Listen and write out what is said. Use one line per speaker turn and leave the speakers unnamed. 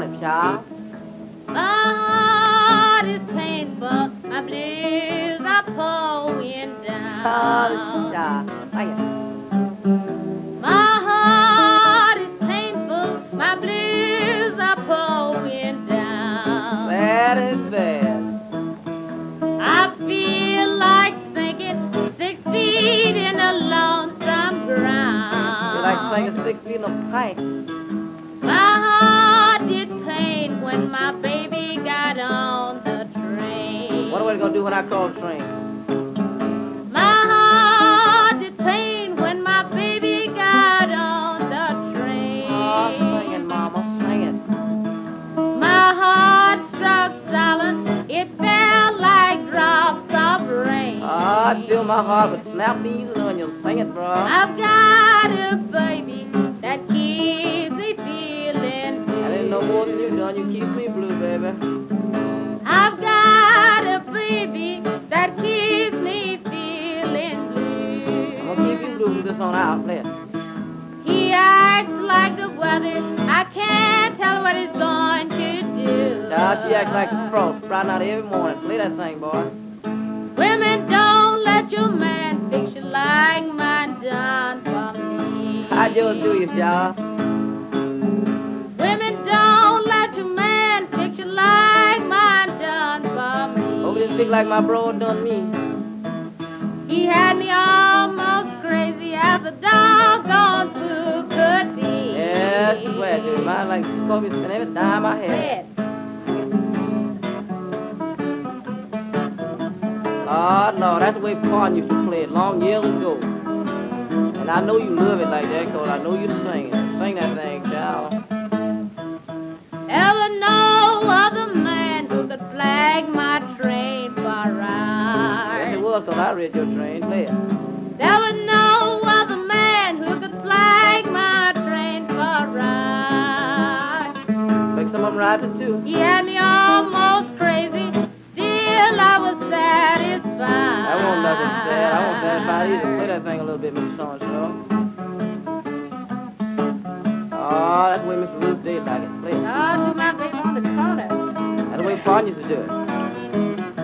on it, child.
My heart is painful, my blues are pouring down.
Oh, child. Sing it.
My heart is painful, my blues are pouring down.
That is bad.
I feel like sinking 6 feet in a lonesome ground.
You like singing 6 feet in a pipe.
My heart did pain when my baby got on the train.
What are we gonna do when I cross the train?
My heart did pain when my baby got on the train.
Oh, sing it, Mama, sing it.
My heart struck silent, it felt like drops of rain.
Oh, I fill my heart with snap peas and onions. Sing it, bro.
I've got a baby that keeps me feeling blue.
I didn't know more than you done. You keep me blue, baby.
I've got a baby that keeps me feeling blue.
I'm gonna keep you blue from this on out. Play it.
He acts like the weather. I can't tell what he's going to do.
Now she acts like a cross, sprouting out every morning. Play that thing, boy.
Women, don't let your man fix you like mine done for me.
I just do you, y'all.
Women, don't let your man fix you like mine done for me.
Hope you didn't think like my bro done me.
He had me almost crazy as a doggone fool could be.
Yeah, I swear, dude. Mine like coffee spend every dime I had. Oh, no, that's the way Paul used to play it long years ago. And I know you love it like that, because I know you sing it. Sing that thing, child.
There was no other man who could flag my train for a ride.
Yes, it was, because I read your train. Play it.
There was no other man who could flag my train for a ride.
Make some of them ride it, too.
He had me almost crazy, still I was satisfied.
I won't nothing sad. I won't satisfied either. Play that thing a little bit, Mr. So-and-so. Oh, that's the way Mr. Ruth did like it. Play it.
Oh, to my baby on the corner.
That's the way Paul used to do it.